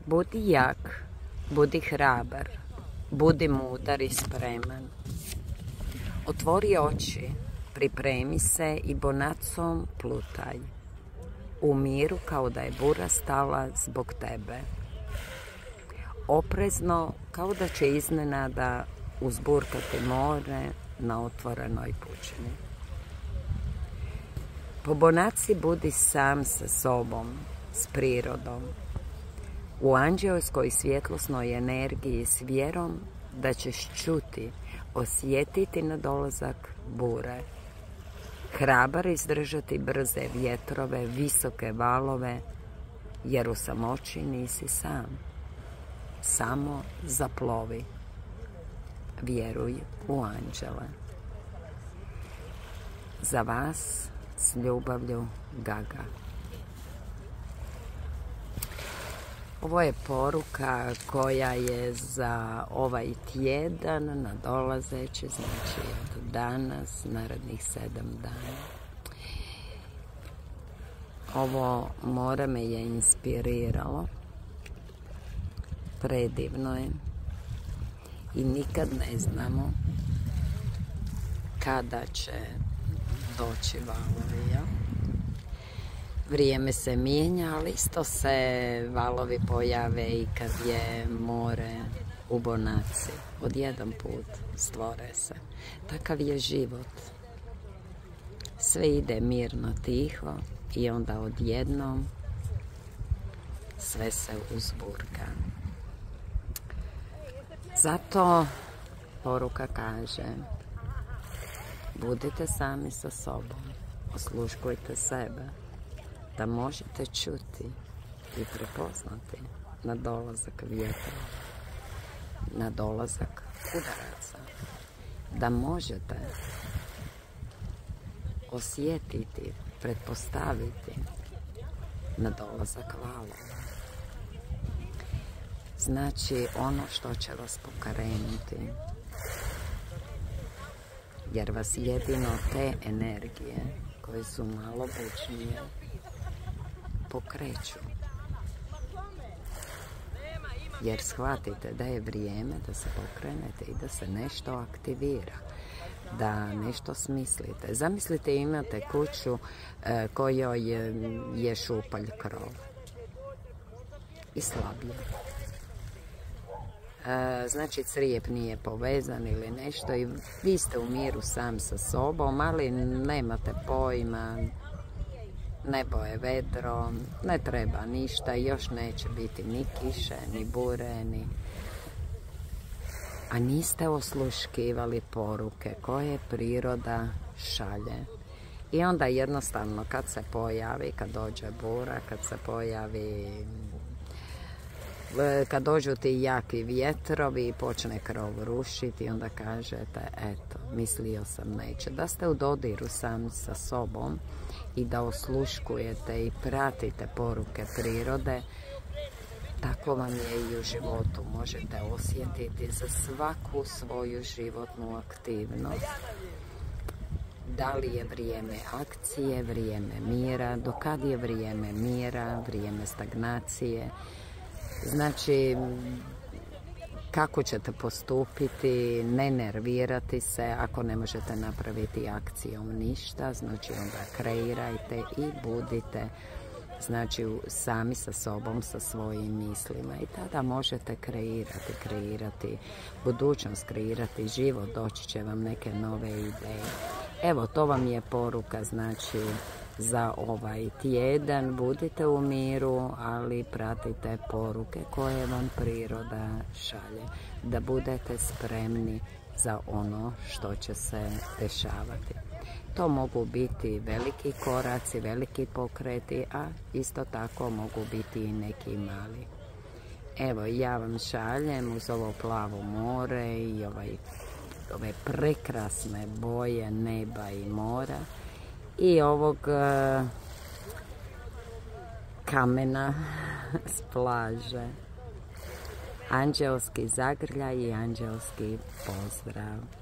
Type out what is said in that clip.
Budi jak, budi hrabar, budi mudar i spreman. Otvori oči, pripremi se i bonacom plutaj. U miru kao da je bura stala zbog tebe. Oprezno kao da će iznenada uzburkati more na otvorenoj pučini. Po bonaci budi sam sa sobom, s prirodom, u anđelskoj svjetlosnoj energiji s vjerom da ćeš čuti, osjetiti nadolazak bure. Hrabar izdržati brze vjetrove, visoke valove, jer u samoći nisi sam. Samo zaplovi. Vjeruj u anđele. Za vas s ljubavlju, Gaga. Ovo je poruka koja je za ovaj tjedan nadolazeći, znači od danas, narednih 7 dana. Ovo more me je inspiriralo. Predivno je. I nikad ne znamo kada će doći valovi, ja? Vrijeme se mijenja, ali isto se valovi pojave i kad je more u bonaci. Odjedan put stvore se. Takav je život. Sve ide mirno, tiho i onda odjednom sve se uzburka. Zato poruka kaže: budite sami sa sobom, osluškujte sebe, da možete čuti i prepoznati nadolazak vjetra, nadolazak udaraca, da možete osjetiti, pretpostaviti nadolazak valova. Znači ono što će vas pokrenuti, jer vas jedino te energije koje su malo bučnije pokreću. Jer shvatite da je vrijeme da se pokrenete i da se nešto aktivira, da nešto smislite. Zamislite, imate kuću kojoj je šupalj krov i slablje. Znači crijep nije povezan ili nešto i vi ste u miru sam sa sobom, ali nemate pojma, nebo je vedro, ne treba ništa, još neće biti ni kiše, ni bure, a niste osluškivali poruke koje priroda šalje. I onda jednostavno kad se pojavi, kad dođe bura, kad dođu ti jaki vjetrovi i počne krov rušiti, onda kažete, eto, mislio sam neće. Da ste u dodiru sami sa sobom i da osluškujete i pratite poruke prirode, tako vam je i u životu. Možete osjetiti za svaku svoju životnu aktivnost. Da li je vrijeme akcije, vrijeme mira, do kad je vrijeme mira, vrijeme stagnacije. Znači, kako ćete postupiti, ne nervirati se, ako ne možete napraviti akcijom ništa, znači onda kreirajte i budite, znači, sami sa sobom, sa svojim mislima i tada možete kreirati budućnost, kreirati život, doći će vam neke nove ideje. Evo, to vam je poruka, znači, za ovaj tjedan. Budite u miru, ali pratite poruke koje vam priroda šalje. Da budete spremni za ono što će se dešavati. To mogu biti veliki koraci, veliki pokreti, a isto tako mogu biti i neki mali. Evo, ja vam šaljem uz ovo plavo more i ove prekrasne boje neba i mora i ovog kamena s plaže. Anđelski zagrljaj i anđelski pozdrav.